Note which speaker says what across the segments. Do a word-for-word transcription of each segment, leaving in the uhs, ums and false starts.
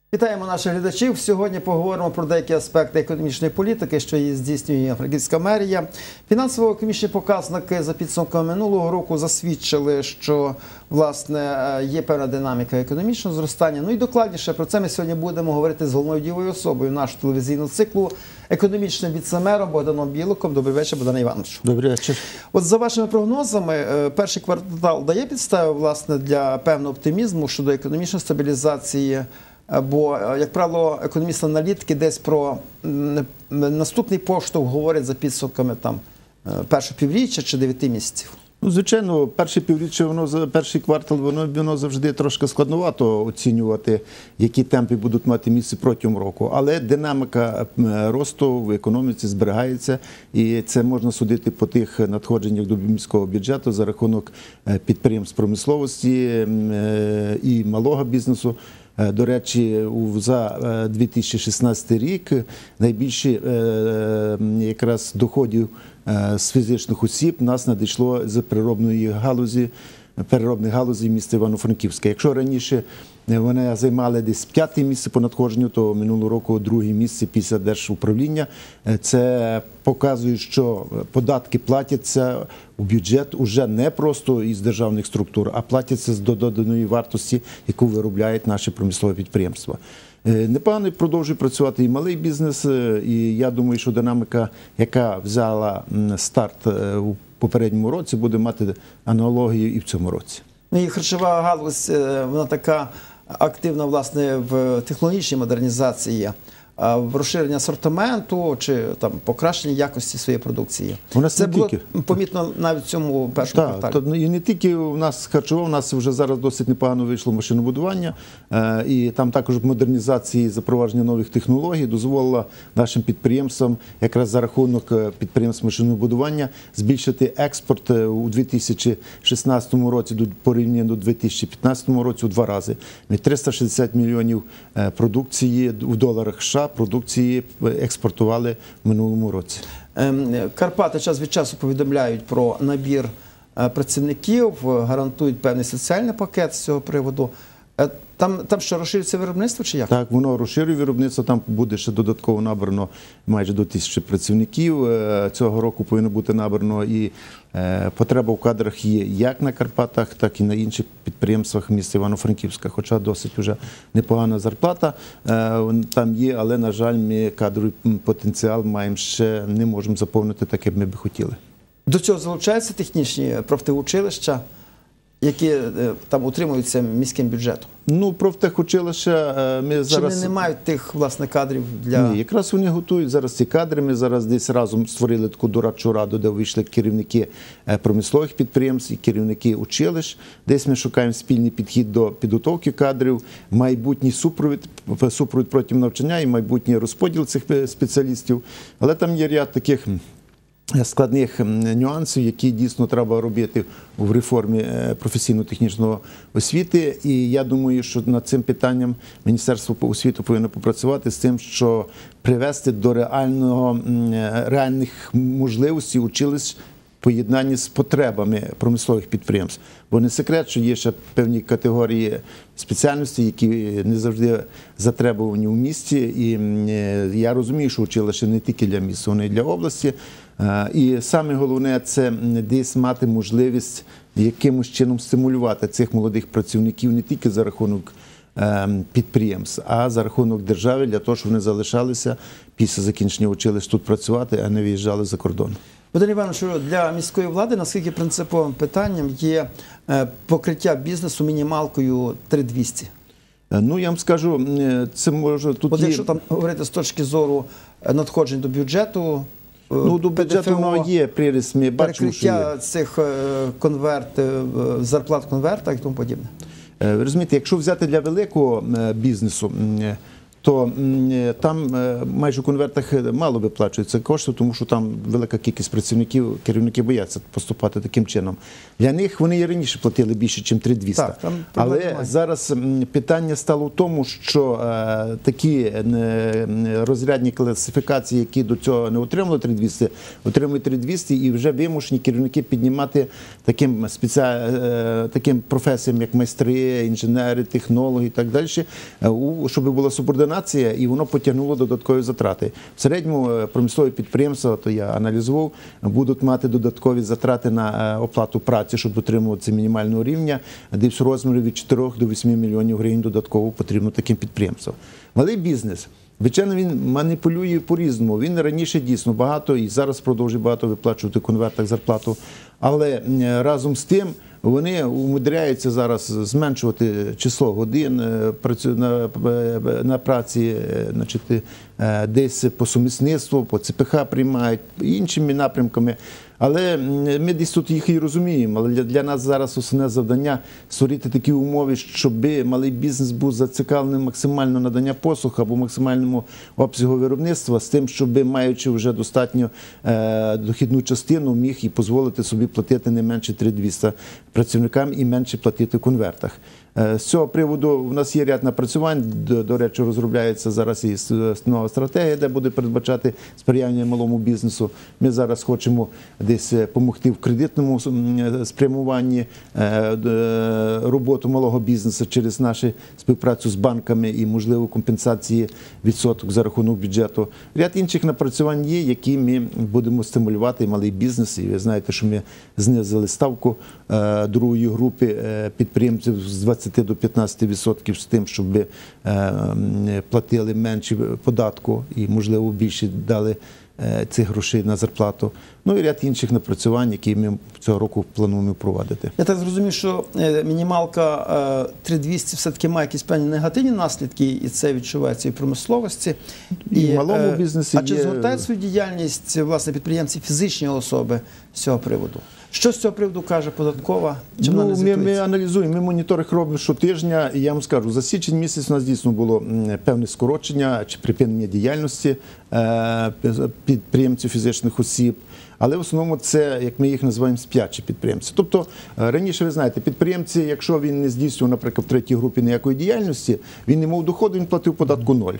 Speaker 1: Вітаємо наших глядачів. Сьогодні поговоримо про деякі аспекти економічної політики, що її здійснює Франківська мерія. Фінансово-економічні показники за підсумками минулого року засвідчили, що, власне, є певна динаміка економічного зростання. Ну і докладніше про це ми сьогодні будемо говорити з головною дієвою особою нашого телевізійного циклу, економічним віце-мером Богданом Білоком. Добрий вечір, Богдане Івановичу.
Speaker 2: Добрий вечір.
Speaker 1: От за вашими прогнозами, перший квартал дає підстави, власне, для певного оптимізму щодо економічної стабілізації. Бо, як правило, економісти-аналітики десь про наступний поштовх говорять за підсумками там першого півріччя чи дев'яти місяців.
Speaker 2: Ну, звичайно, перше півріччя, воно, перший квартал, воно, воно завжди трошки складновато оцінювати, які темпи будуть мати місце протягом року. Але динаміка росту в економіці зберігається, і це можна судити по тих надходженнях до міського бюджету за рахунок підприємств промисловості і малого бізнесу. До речі, за дві тисячі шістнадцятий рік найбільше якраз доходів з фізичних осіб нас надійшло з переробної галузі, переробної галузі міста Івано-Франківська. Якщо раніше вони займали десь п'яте місце по надходженню, то минулого року друге місце після держуправління. Це показує, що податки платяться у бюджет уже не просто із державних структур, а платяться з доданої вартості, яку виробляють наші промислові підприємства. Непогано продовжує працювати і малий бізнес, і я думаю, що динаміка, яка взяла старт у попередньому році, буде мати аналогію і в цьому році.
Speaker 1: Ну і харчова галузь, вона така активна, власне, в технологічній модернізації, в розширенні асортименту чи там покращенні якості своєї продукції.
Speaker 2: У нас
Speaker 1: це
Speaker 2: не
Speaker 1: було
Speaker 2: тільки
Speaker 1: помітно навіть в цьому першому
Speaker 2: так,
Speaker 1: кварталі.
Speaker 2: Так, і не тільки у нас харчово, у нас вже зараз досить непогано вийшло машинобудування, і там також модернізації, запровадження нових технологій дозволила нашим підприємствам якраз за рахунок підприємств машинобудування збільшити експорт у дві тисячі шістнадцятому році до порівняно до дві тисячі п'ятнадцятому році у два рази. Ми триста шістдесят мільйонів продукції в доларах США продукції експортували в минулому році.
Speaker 1: Карпати час від часу повідомляють про набір працівників, гарантують певний соціальний пакет з цього приводу. Там, там що, розширюється виробництво чи як?
Speaker 2: Так, воно розширює виробництво, там буде ще додатково набрано майже до тисячі працівників. Цього року повинно бути набрано і потреба в кадрах є як на Карпатах, так і на інших підприємствах міста Івано-Франківська. Хоча досить вже непогана зарплата там є, але, на жаль, ми кадровий потенціал маємо ще, не можемо заповнити так, як ми би хотіли.
Speaker 1: До цього залучаються технічні профтехучилища, які там утримуються міським бюджетом?
Speaker 2: Ну, профтехучилища ми зараз...
Speaker 1: Чи вони не мають тих, власне, кадрів для...
Speaker 2: Ні, якраз вони готують зараз ці кадри. Ми зараз десь разом створили таку дорадчу раду, де вийшли керівники промислових підприємств і керівники училищ. Десь ми шукаємо спільний підхід до підготовки кадрів, майбутній супровід, супровід протягом навчання і майбутній розподіл цих спеціалістів. Але там є ряд таких складних нюансів, які дійсно треба робити в реформі професійно-технічної освіти. І я думаю, що над цим питанням Міністерство освіти повинно попрацювати з тим, що привести до реального, реальних можливостей училищ в поєднанні з потребами промислових підприємств. Бо не секрет, що є ще певні категорії спеціальностей, які не завжди затребувані в місті. І я розумію, що училище не тільки для міста, воно і для області. І саме головне – це десь мати можливість якимось чином стимулювати цих молодих працівників не тільки за рахунок підприємств, а за рахунок держави, для того, щоб вони залишалися після закінчення училищ тут працювати, а не виїжджали за кордон.
Speaker 1: Богдан Іванович, для міської влади наскільки принциповим питанням є покриття бізнесу мінімалкою три тисячі двісті?
Speaker 2: Ну, я вам скажу, це може тут
Speaker 1: От
Speaker 2: є...
Speaker 1: якщо там говорити з точки зору надходжень до бюджету,
Speaker 2: ну, до бюджету воно є приріст, ми бачимо, що є.
Speaker 1: Перекриття цих конверт, зарплат в конвертах і тому подібне.
Speaker 2: Ви розумієте, якщо взяти для великого бізнесу, то м, там е, майже в конвертах мало виплачується кошти, тому що там велика кількість працівників, керівники бояться поступати таким чином. Для них вони і раніше платили більше, ніж три тисячі двісті.
Speaker 1: Так, там проблем
Speaker 2: Але
Speaker 1: немає.
Speaker 2: зараз м, питання стало в тому, що е, такі е, розрядні класифікації, які до цього не отримали три тисячі двісті, отримують три тисячі двісті і вже вимушені керівники піднімати таким, спеці... е, таким професіям, як майстри, інженери, технологи і так далі, е, у- щоб була субординація, і воно потягнуло додаткові затрати. В середньому е, промислові підприємства, то я аналізував, будуть мати додаткові затрати на е, оплату праці, щоб дотримуватися мінімального рівня, десь в розмірі від чотирьох до восьми мільйонів гривень додатково потрібно таким підприємствам. Малий бізнес. Звичайно, він маніпулює по-різному. Він раніше дійсно багато і зараз продовжує багато виплачувати в конвертах зарплату. Але е, разом з тим вони умудряються зараз зменшувати число годин е, працю- на, е, на праці, е, значить, е, десь по сумісництву, по Це Пе Ха приймають, іншими напрямками. Але м, ми десь тут їх і розуміємо. Але для, для нас зараз основне завдання створити такі умови, щоб малий бізнес був зацікавлений максимально надання послуг або максимальному обсягу виробництва з тим, щоб, маючи вже достатньо е, дохідну частину, міг і дозволити собі платити не менше три тисячі двісті працівникам і менше платити в конвертах. Е, З цього приводу в нас є ряд напрацювань, до, до речі, розробляється зараз і с- нова стратегія, де буде передбачати сприяння малому бізнесу. Ми зараз хочемо десь допомогти в кредитному м, спрямуванні е, д- роботу малого бізнесу через нашу співпрацю з банками і, можливо, компенсації відсоток за рахунок бюджету. Ряд інших напрацювань є, які ми будемо стимулювати малий бізнес. І ви знаєте, що ми знизили ставку е, другої групи е, підприємців з двадцяти до п'ятнадцяти відсотків з тим, щоб е, м, платили менше податку і, можливо, більше дали е, цих грошей на зарплату. Ну і ряд інших напрацювань, які ми цього року плануємо впровадити.
Speaker 1: Я так зрозумів, що е, мінімалка е, три тисячі двісті все-таки має якісь певні негативні наслідки, і це відчувається і в промисловості.
Speaker 2: І в малому
Speaker 1: е,
Speaker 2: бізнесі
Speaker 1: А чи
Speaker 2: є-
Speaker 1: згортають свою діяльність власне підприємці фізичні особи з цього приводу? Що з цього приводу каже податкова? Чим вона
Speaker 2: Ну,
Speaker 1: не
Speaker 2: ми, ми
Speaker 1: звітується?
Speaker 2: аналізуємо, ми моніторинг робимо щотижня, і я вам скажу, за січень місяць у нас дійсно було м, певне скорочення чи припинення діяльності е, підприємців фізичних осіб. Але в основному це, як ми їх називаємо, сплячі підприємці. Тобто е, раніше, ви знаєте, підприємці, якщо він не здійснював, наприклад, в третій групі ніякої діяльності, він не мав доходу, він платив податку ноль.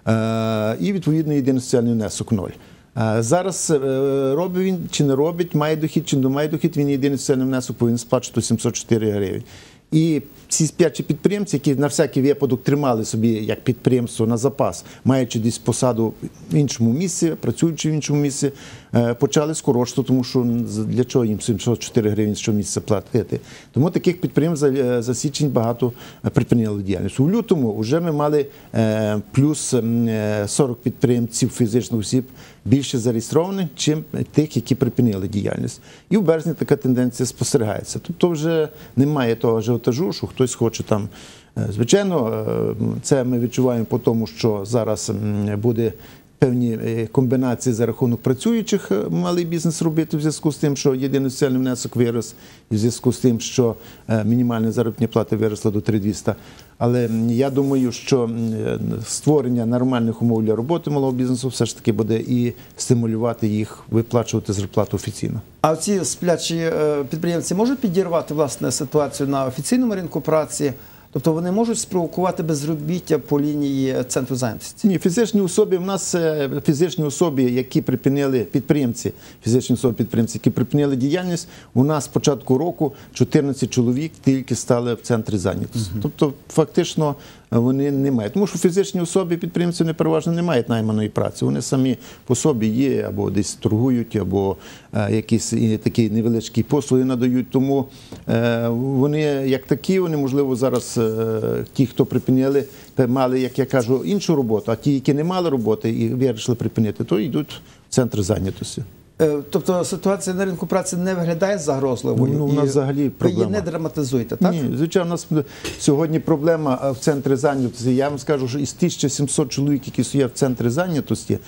Speaker 2: Е, І, відповідно, єдиний соціальний внесок ноль. Е, Зараз е, робить він чи не робить, має дохід чи не має дохід, він єдиний соціальний внесок повинен сплачувати сімсот чотири гривень. І ці сп'ячі підприємці, які на всякий випадок тримали собі як підприємство на запас, маючи десь посаду в іншому місці, працюючи в іншому місці, е, почали скорочувати, тому що для чого їм сімсот чотири гривень щомісяця платити. Тому таких підприємств за, за січень багато припинили діяльність. У лютому вже ми мали е, плюс е, сорок підприємців фізичних осіб більше зареєстрованих, чим тих, які припинили діяльність. І в березні така тенденція спостерігається. Тобто вже немає того ажіотажу, що хтось хоче там. е, Звичайно, е, це ми відчуваємо по тому, що зараз м, буде певні е, комбінації за рахунок працюючих е, малий бізнес робити в зв'язку з тим, що єдиний соціальний внесок вирос, і в зв'язку з тим, що е, мінімальна заробітна плата виросла до три тисячі двісті. Але м, я думаю, що м, е, створення нормальних умов для роботи малого бізнесу все ж таки буде і стимулювати їх виплачувати зарплату офіційно.
Speaker 1: А ці сплячі е, підприємці можуть підірвати власне ситуацію на офіційному ринку праці? Тобто вони можуть спровокувати безробіття по лінії центру зайнятості?
Speaker 2: Ні, фізичні особи, в нас е, фізичні особи, які припинили, підприємці, фізичні особи підприємці, які припинили діяльність, у нас з початку року чотирнадцять чоловік тільки стали в центрі зайнятості. Uh-huh. Тобто фактично вони не мають. Тому що фізичні особи підприємці вони переважно не мають найманої праці. Вони самі по собі є, або десь торгують, або е, якісь і такі невеличкі послуги надають. Тому е, вони як такі, вони можливо зараз е, ті, хто припинили, мали, як я кажу, іншу роботу, а ті, які не мали роботи і вирішили припинити, то йдуть в центр зайнятості.
Speaker 1: Е, Тобто ситуація на ринку праці не виглядає загрозливою?
Speaker 2: Ну, у нас
Speaker 1: і
Speaker 2: взагалі
Speaker 1: ви
Speaker 2: проблема.
Speaker 1: її не драматизуєте, так?
Speaker 2: Ні, звичайно, у нас сьогодні проблема в центрі зайнятості. Я вам скажу, що із тисяча сімсот чоловік, які стоять в центрі зайнятості,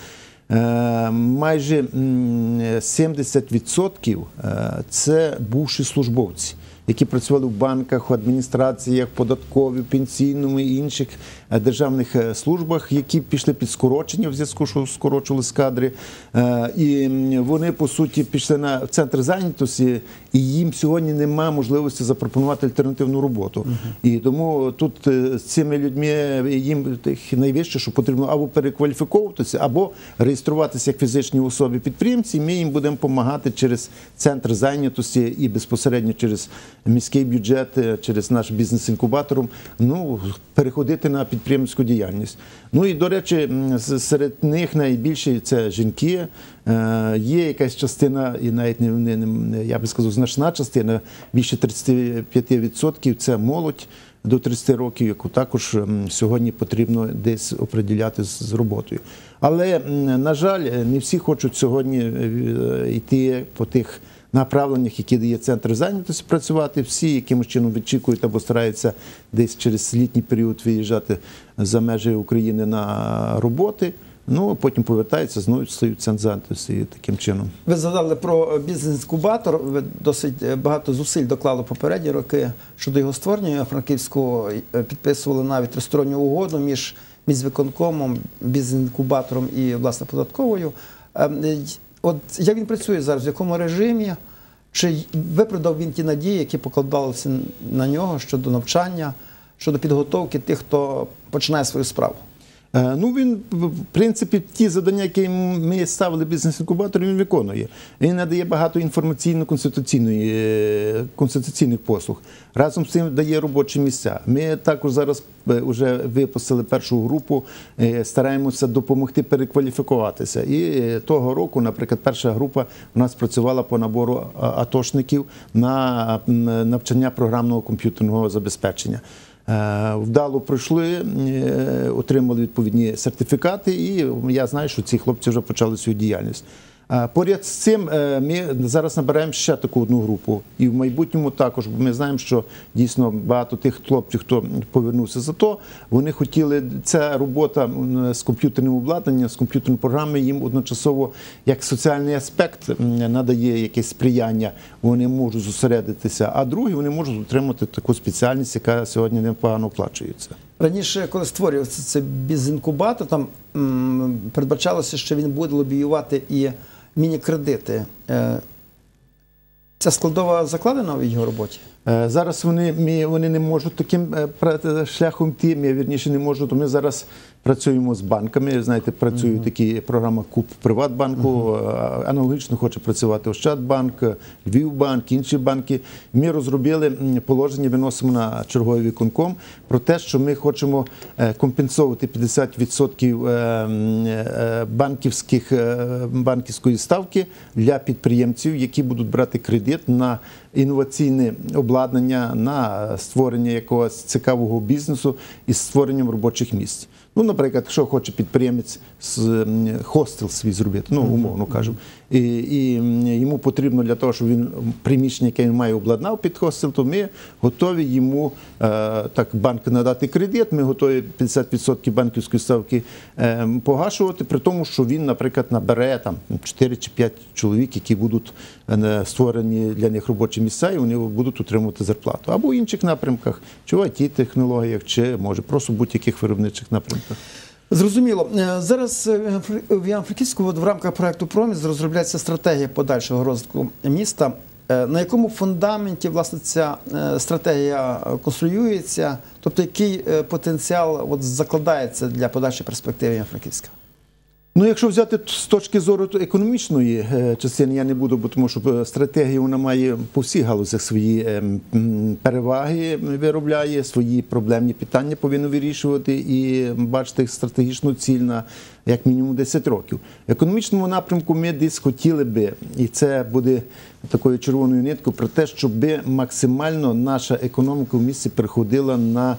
Speaker 2: майже сімдесят відсотків це бувші службовці, які працювали в банках, в адміністраціях, податковій, пенсійному і інших державних службах, які пішли під скорочення в зв'язку, що скорочувалися кадри. І вони, по суті, пішли на центр зайнятості, і їм сьогодні немає можливості запропонувати альтернативну роботу. Uh-huh. І тому тут з цими людьми їм найвище, що потрібно або перекваліфіковуватися, або реєструватися як фізичні особи-підприємці. Ми їм будемо допомагати через центр зайнятості і безпосередньо через міський бюджет, через наш бізнес-інкубатор, ну, переходити на підприємницьку діяльність. Ну і, до речі, серед них найбільше це жінки. Є якась частина, і навіть не, не, я би сказав, значна частина, більше тридцять п'ять відсотків це молодь до тридцяти років, яку також сьогодні потрібно десь оприділяти з роботою. Але, на жаль, не всі хочуть сьогодні йти по тих направленнях, які дає центр зайнятості, працювати. Всі якимось чином відчікують або стараються десь через літній період виїжджати за межі України на роботи. Ну, а потім повертаються, знову стають центр зайнятості і таким чином.
Speaker 1: Ви згадали про бізнес-інкубатор. Ви досить багато зусиль доклали попередні роки щодо його створення. Франківську підписували навіть тристоронню угоду між міськвиконкомом, бізнес-інкубатором і, власне, податковою. От як він працює зараз, в якому режимі? Чи виправдав він ті надії, які покладалися на нього щодо навчання, щодо підготовки тих, хто починає свою справу?
Speaker 2: Ну, він, в принципі, ті завдання, які ми ставили бізнес-інкубатору, він виконує. Він надає багато інформаційно-консультаційних послуг. Разом з цим дає робочі місця. Ми також зараз вже випустили першу групу, стараємося допомогти перекваліфікуватися. І того року, наприклад, перша група у нас працювала по набору атошників на навчання програмного комп'ютерного забезпечення. Вдало пройшли, отримали відповідні сертифікати, і я знаю, що ці хлопці вже почали свою діяльність. Поряд з цим ми зараз набираємо ще таку одну групу. І в майбутньому також, бо ми знаємо, що дійсно багато тих хлопців, хто повернувся за то, вони хотіли, ця робота з комп'ютерним обладнанням, з комп'ютерними програмами, їм одночасово як соціальний аспект надає якесь сприяння, вони можуть зосередитися, а другі вони можуть отримати таку спеціальність, яка сьогодні непогано оплачується. Раніше,
Speaker 1: коли створювався цей бізнес-інкубатор, там м, передбачалося, що він буде лобіювати і міні-кредити. Ця складова закладена в його роботі?
Speaker 2: Зараз вони, вони не можуть таким шляхом йти, вірніше не можуть. Ми зараз працюємо з банками, знаєте, працює uh-huh. такі програма КУП Приватбанку, uh-huh. аналогічно хоче працювати Ощадбанк, Львівбанк, інші банки. Ми розробили положення, виносимо на черговий виконком про те, що ми хочемо компенсувати п'ятдесят відсотків банківських, банківської ставки для підприємців, які будуть брати кредит на інноваційне обладнання, на створення якогось цікавого бізнесу із створенням робочих місць. Ну, наприклад, якщо хоче підприємець хостел свій зробити, ну, умовно кажемо, і, і йому потрібно для того, щоб він приміщення, яке він має, обладнав під хостел, то ми готові йому, е, так, банк надати кредит, ми готові п'ятдесят відсотків банківської ставки е, погашувати, при тому, що він, наприклад, набере там чотири чи п'ять чоловік, які будуть е, створені для них робочі місця, і вони будуть отримувати зарплату. Або в інших напрямках, чи в ай ті-технологіях, чи, може, просто в будь-яких виробничих напрямках.
Speaker 1: Зрозуміло. Зараз в Івано-Франківську в рамках проєкту «Проміс» розробляється стратегія подальшого розвитку міста. На якому фундаменті, власне, ця стратегія конструюється? Тобто, який потенціал от закладається для подальшої перспективи Івано-Франківська?
Speaker 2: Ну, якщо взяти з точки зору економічної частини, я не буду, бо тому що стратегія, вона має по всіх галузях свої переваги, виробляє, свої проблемні питання повинна вирішувати і бачити стратегічну ціль на як мінімум десять років. В економічному напрямку ми десь хотіли би, і це буде такою червоною ниткою, про те, щоб максимально наша економіка в місті переходила на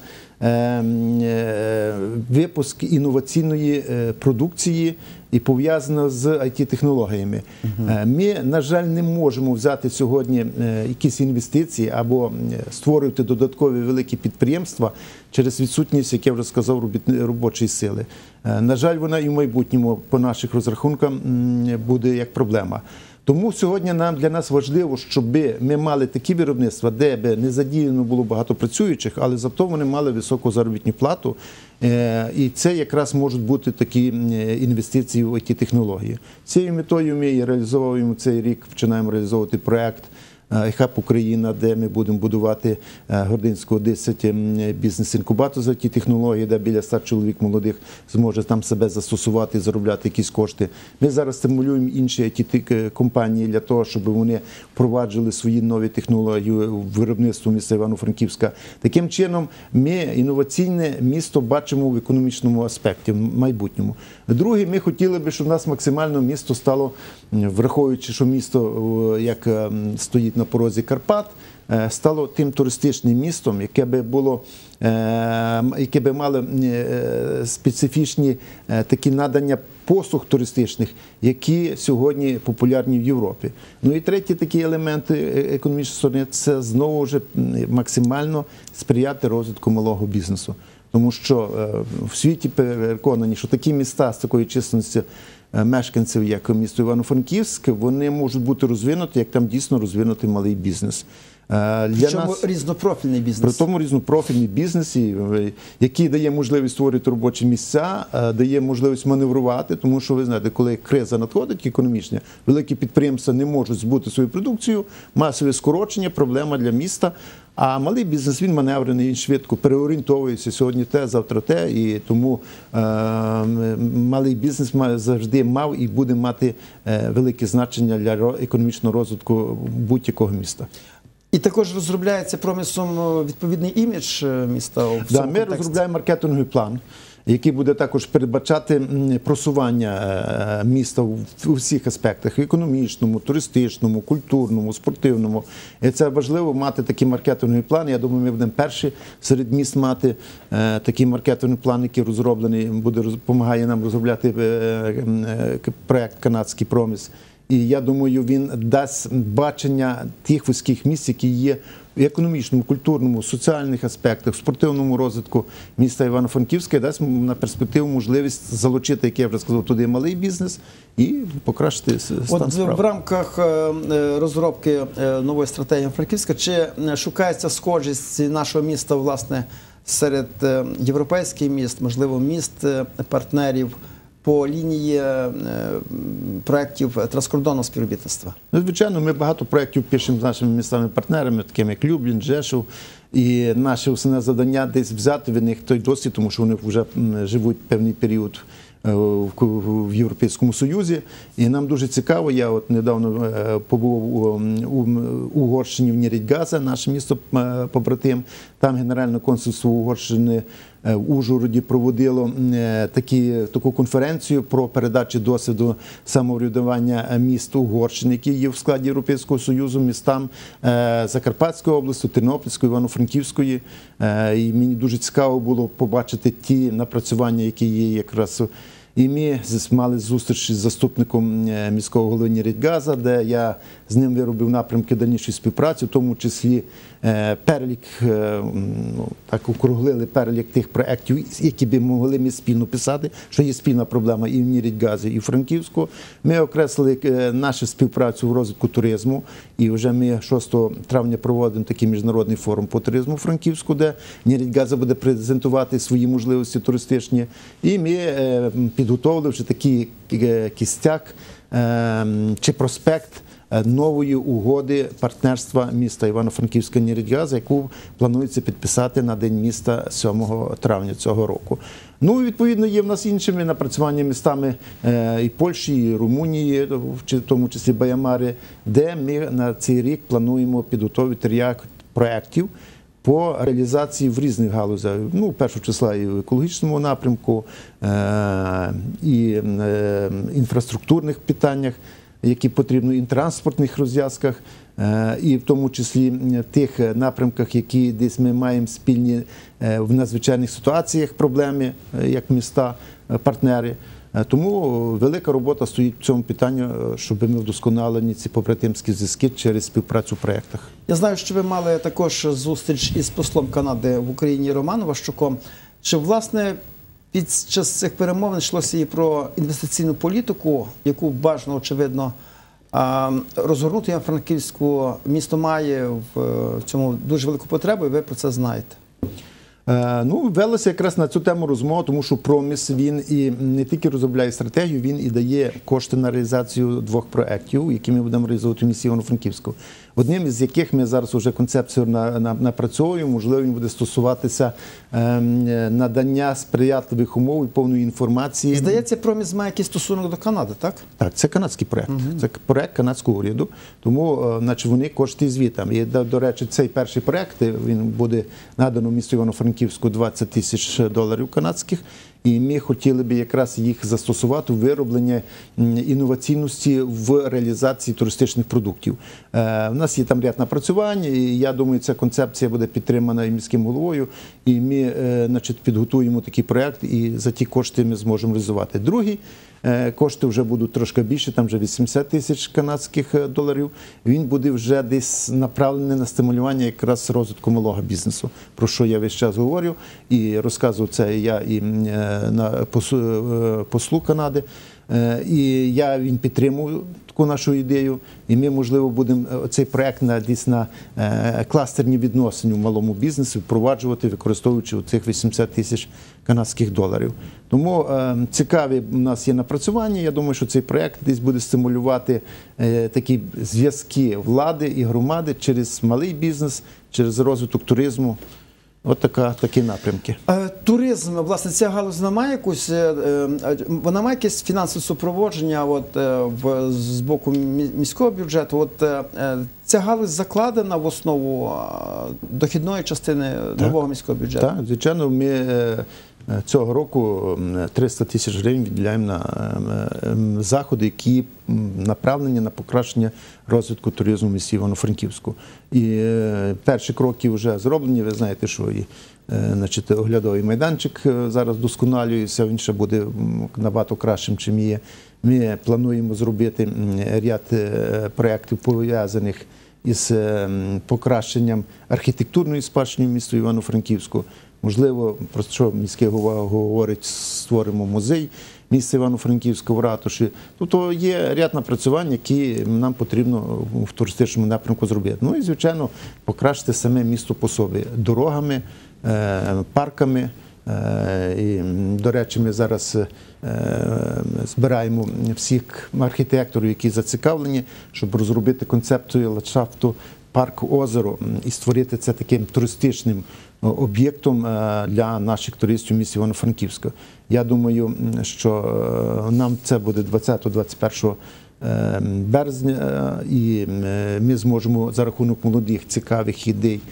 Speaker 2: випуск інноваційної продукції і пов'язано з ай ті-технологіями. Uh-huh. Ми, на жаль, не можемо взяти сьогодні якісь інвестиції або створювати додаткові великі підприємства через відсутність, як я вже сказав, робочої сили. На жаль, вона і в майбутньому, по наших розрахункам, буде як проблема. Тому сьогодні нам для нас важливо, щоб ми мали такі виробництва, де б не задіяно було багато працюючих, але зато вони мали високу заробітну плату. І це якраз можуть бути такі інвестиції в ай ті-технології. Цією метою ми і реалізовуємо цей рік, починаємо реалізовувати проєкт «Хаб Україна», де ми будемо будувати Гординського десять бізнес-інкубатор з ай ті-технології, де біля ста чоловік молодих зможе там себе застосувати і заробляти якісь кошти. Ми зараз стимулюємо інші ай ті-компанії для того, щоб вони впроваджували свої нові технології в виробництво міста Івано-Франківська. Таким чином, ми інноваційне місто бачимо в економічному аспекті, в майбутньому. Друге, ми хотіли б, щоб у нас максимально місто стало, враховуючи, що місто, як стоїть на порозі Карпат, стало тим туристичним містом, яке би було, яке би мало специфічні такі надання послуг туристичних, які сьогодні популярні в Європі. Ну і третій такий елемент економічної сторони – це знову ж максимально сприяти розвитку малого бізнесу. Тому що в світі переконані, що такі міста з такою численністю мешканців, як місто Івано-Франківськ, вони можуть бути розвинуті, як там дійсно розвинутий малий бізнес.
Speaker 1: Причому різнопрофільний бізнес.
Speaker 2: При тому різнопрофільний бізнес, який дає можливість створити робочі місця, дає можливість маневрувати, тому що, ви знаєте, коли криза надходить економічна, великі підприємства не можуть збути свою продукцію, масові скорочення, проблема для міста. А малий бізнес, він маневрений, він швидко переорієнтовується, сьогодні те, завтра те, і тому е, малий бізнес завжди мав і буде мати е, велике значення для економічного розвитку будь-якого міста.
Speaker 1: І також розробляється промислом відповідний імідж міста в цьому
Speaker 2: да, ми
Speaker 1: контексті?
Speaker 2: розробляємо маркетинговий план, який буде також передбачати просування міста у всіх аспектах – економічному, туристичному, культурному, спортивному. І це важливо мати такий маркетинговий план. Я думаю, ми будемо перші серед міст мати такий маркетинговий план, який розроблений, буде, допомагає нам розробляти проєкт «Канадський промис». І я думаю, він дасть бачення тих вузьких місць, які є в економічному, культурному, соціальних аспектах, в спортивному розвитку міста Івано-Франківська, і дасть на перспективу можливість залучити, як я вже сказав, туди малий бізнес і покращити стан
Speaker 1: От
Speaker 2: справ.
Speaker 1: В рамках розробки нової стратегії Франківська, чи шукається схожість нашого міста, власне, серед європейських міст, можливо, міст, партнерів, по лінії проєктів транскордонного співробітництва?
Speaker 2: Ну, звичайно, ми багато проєктів пишемо з нашими містами-партнерами, такими як Люблін, Жешув. І наше основне завдання десь взяти від них той досвід, тому що вони вже живуть певний період в Європейському Союзі. І нам дуже цікаво, я от недавно побув у Угорщині в Нєрідьгаза, наше місто побратим. Там Генеральне консульство Угорщини в Ужгороді проводило такі, таку конференцію про передачу досвіду самоврядування міст Угорщини, які є в складі Європейського Союзу, містам Закарпатської області, Тернопільської, Івано-Франківської. І мені дуже цікаво було побачити ті напрацювання, які є якраз. І ми мали зустріч з заступником міського голови Нєрідьгаза, де я з ним виробив напрямки дальнішої співпраці, в тому числі перелік, ну, так округлили перелік тих проєктів, які б могли ми спільно писати, що є спільна проблема і в Нєрідьгазі, і в Франківську. Ми окреслили нашу співпрацю в розвитку туризму, і вже ми шостого травня проводимо такий міжнародний форум по туризму в Франківську, де Нєрідьгаза буде презентувати свої можливості туристичні. І ми підготовили вже такий кістяк чи проспект нової угоди партнерства міста Івано-Франківська Нєрідьгаза, яку планується підписати на День міста сьомого травня цього року. Ну, і, відповідно, є в нас іншими напрацювання містами і Польщі, і Румунії, в тому числі Баямари, де ми на цей рік плануємо підготовити ряд проєктів по реалізації в різних галузях, ну, в першу числа і в екологічному напрямку, і інфраструктурних питаннях, які потрібні, і в транспортних розв'язках, і в тому числі в тих напрямках, які десь ми маємо спільні в надзвичайних ситуаціях проблеми, як міста, партнери. Тому велика робота стоїть в цьому питанні, щоб ми вдосконалені ці побратимські зв'язки через співпрацю в проєктах.
Speaker 1: Я знаю, що ви мали також зустріч із послом Канади в Україні Романом Ващуком. Чи, власне, під час цих перемовин йшлося і про інвестиційну політику, яку бажано, очевидно, А розгорнути Івано-Франківську місто має в цьому дуже велику потребу, і ви про це знаєте.
Speaker 2: Ну, велося якраз на цю тему розмова, тому що Проміс, він і не тільки розробляє стратегію, він і дає кошти на реалізацію двох проєктів, які ми будемо реалізовувати в місті Івано-Франківську. Одним із яких ми зараз вже концепцію на, на, напрацьовуємо, можливо, він буде стосуватися е, надання сприятливих умов і повної інформації.
Speaker 1: Здається, Проміс має якийсь стосунок до Канади, так?
Speaker 2: Так, це канадський проєкт. Угу. Це проєкт канадського уряду, тому значить, вони кошти звітам. І, до, до речі, цей перший проєкт, він буде надано місту Івано-Франківську двадцять тисяч доларів канадських. І ми хотіли б якраз їх застосувати в виробленні інноваційності в реалізації туристичних продуктів. У нас є там ряд напрацювань, і я думаю, ця концепція буде підтримана і міським головою, і ми значить, підготуємо такий проєкт, і за ті кошти ми зможемо реалізувати. Другий кошти вже будуть трошки більше, там вже вісімдесят тисяч канадських доларів. Він буде вже десь направлений на стимулювання якраз розвитку малого бізнесу, про що я весь час говорю і розказував це я і на послу Канади. І я він підтримую таку нашу ідею, і ми, можливо, будемо цей проект на десь на кластерні відносини в малому бізнесі впроваджувати, використовуючи цих вісімдесят тисяч канадських доларів. Тому е, цікаві у нас є напрацювання. Я думаю, що цей проект десь буде стимулювати е, такі зв'язки влади і громади через малий бізнес, через розвиток туризму. От така, такі напрямки.
Speaker 1: Туризм, власне, ця галузь вона має якусь, вона має якесь фінансове супроводження от, в, з боку міського бюджету. От, ця галузь закладена в основу дохідної частини так, нового міського бюджету?
Speaker 2: Так, звичайно, ми цього року триста тисяч гривень відділяємо на заходи, які направлені на покращення розвитку туризму в місті Івано-Франківську. І перші кроки вже зроблені, ви знаєте, що і значить, оглядовий майданчик зараз досконалюється, він ще буде набагато кращим, чим є. Ми плануємо зробити ряд проєктів, пов'язаних із покращенням архітектурної спадщини в місті Івано-Франківську. Можливо, про що міський голова говорить, створимо музей міста Івано-Франківська в ратуші. Тобто є ряд напрацювань, які нам потрібно в туристичному напрямку зробити. Ну і, звичайно, покращити саме місто по собі дорогами, парками. І, до речі, ми зараз збираємо всіх архітекторів, які зацікавлені, щоб розробити концепцію ландшафту парк-озеро і створити це таким туристичним об'єктом для наших туристів в місті Івано-Франківська. Я думаю, що нам це буде двадцятого-двадцять першого березня, і ми зможемо за рахунок молодих, цікавих ідей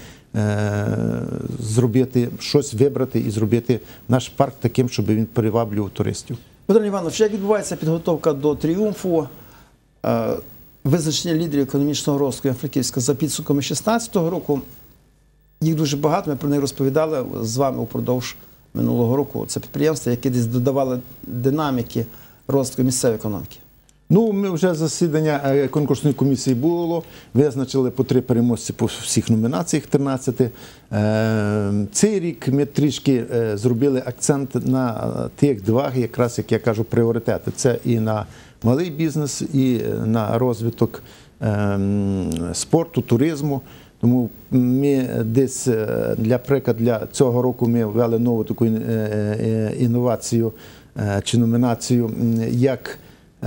Speaker 2: зробити щось, вибрати і зробити наш парк таким, щоб він приваблював туристів.
Speaker 1: Петро Іванович, як відбувається підготовка до тріумфу, визначення лідерів економічного розвитку Івано-Франківська за підсумками дві тисячі шістнадцятого року? Їх дуже багато, ми про них розповідали з вами упродовж минулого року. Це підприємства, які десь додавали динаміки розвитку місцевої економіки.
Speaker 2: Ну, ми вже засідання конкурсної комісії було, визначили по три переможці по всіх номінаціях тринадцяти. Цей рік ми трішки зробили акцент на тих два, якраз, як я кажу, пріоритети. Це і на малий бізнес, і на розвиток спорту, туризму. Тому ми десь, для прикладу, для цього року ми ввели нову таку інновацію чи номінацію, як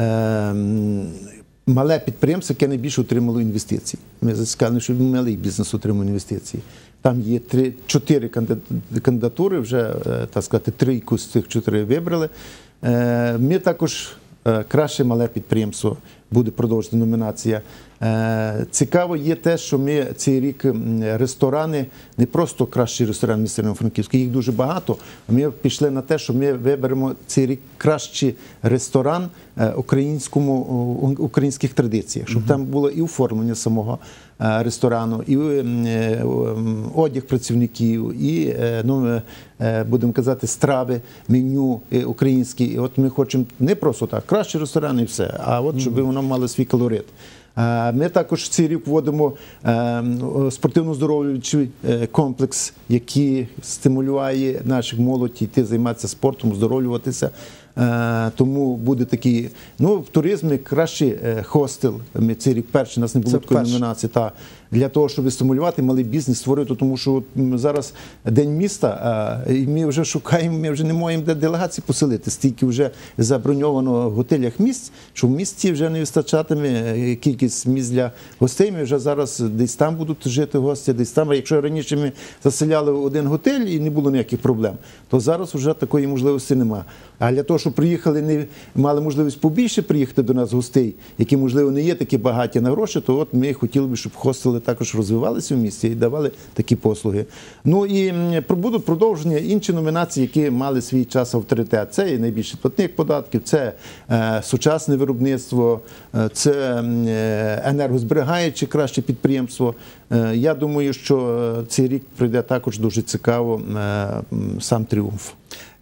Speaker 2: мале підприємство, яке найбільше отримало інвестицій. Ми зацікавлені, щоб малий бізнес отримав інвестиції. Там є три, чотири кандидатури, вже, так сказати, трійку з цих чотири вибрали. Ми також краще мале підприємство буде продовжити номінація. Цікаво є те, що ми цей рік ресторани, не просто кращий ресторан міста Івано-Франківська, їх дуже багато. Ми пішли на те, що ми виберемо цей рік кращий ресторан українському, українських традиціях, щоб там було і оформлення самого ресторану, і одяг працівників, і, ну, будемо казати, страви, меню українські. І от ми хочемо не просто так, кращий ресторан і все, а от щоб воно мало свій колорит. Е, Ми також цей рік вводимо е, спортивно-здоровлюючий е, комплекс, який стимулює наших молодь йти займатися спортом, оздоровлюватися. Е, Тому буде такий, ну, в туризмі кращий е, хостел. Ми цей рік перший, у нас не було
Speaker 1: Це
Speaker 2: такої
Speaker 1: перший.
Speaker 2: номінації. Та, для того, щоб стимулювати малий бізнес, створити, тому що от, м, зараз День міста, а, і ми вже шукаємо, ми вже не можемо де делегації поселити, стільки вже заброньовано в готелях місць, що в місті вже не вистачатиме е, кількість місць для гостей. Ми вже зараз десь там будуть жити гості, десь там. А якщо раніше ми заселяли в один готель і не було ніяких проблем, то зараз вже такої можливості немає. А для того, щоб приїхали, не мали можливість побільше приїхати до нас гостей, які, можливо, не є такі багаті на гроші, то от ми хотіли б, щоб хостели також розвивалися в місті і давали такі послуги. Ну і м, будуть продовження інші номінації, які мали свій час авторитет. Це і найбільший платник податків, це е, сучасне виробництво, е, це м, е, енергозберігаюче краще підприємство. Е, я думаю, що е, цей рік пройде також дуже цікаво е, м, сам тріумф.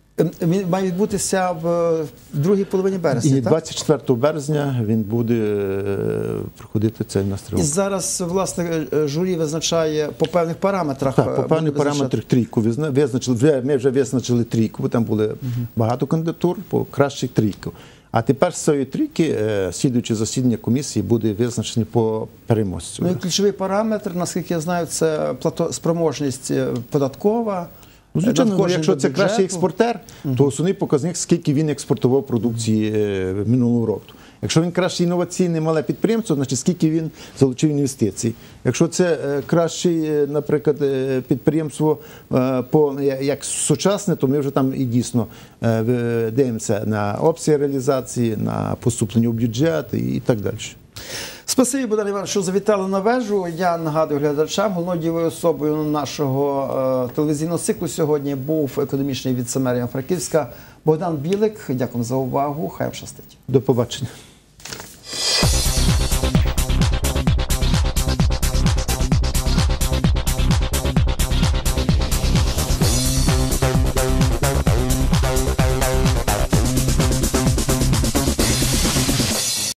Speaker 1: Він має відбутися в другій половині березня,
Speaker 2: І
Speaker 1: так?
Speaker 2: двадцять четвертого березня він буде е, проходити цей
Speaker 1: І
Speaker 2: настрій.
Speaker 1: зараз, власне, журі визначає по певних параметрах.
Speaker 2: Так, по
Speaker 1: буде
Speaker 2: певних
Speaker 1: визначати.
Speaker 2: параметрах трійку визна- визначили. Вже- Ми вже визначили трійку, бо там були багато кандидатур по кращих трійку. А тепер з цієї трійки е, слідуюче засідання комісії буде визначені по переможцю.
Speaker 1: Ну і ключовий параметр, наскільки я знаю, це платоспроможність податкова.
Speaker 2: Ну, звичайно, ну,
Speaker 1: надходжень
Speaker 2: якщо
Speaker 1: до
Speaker 2: це
Speaker 1: бюджету.
Speaker 2: кращий експортер, то основний показник, скільки він експортував продукції е, минулого року. Якщо він краще інноваційне мале підприємство, значить скільки він залучив інвестицій. Якщо це е, краще, е, наприклад, е, підприємство е, по я- як сучасне, то ми вже там і дійсно е, ви- дивимося на опції реалізації, на поступлення у бюджет і, і так далі.
Speaker 1: Спасибі, Богдан Іванович, що завітали на вежу. Я нагадую глядачам, головною дієвою особою нашого е, телевізійного циклу сьогодні був економічний віце-мер Івано-Франківська Богдан Білик. Дякую за увагу. Хай вам щастить.
Speaker 2: До побачення.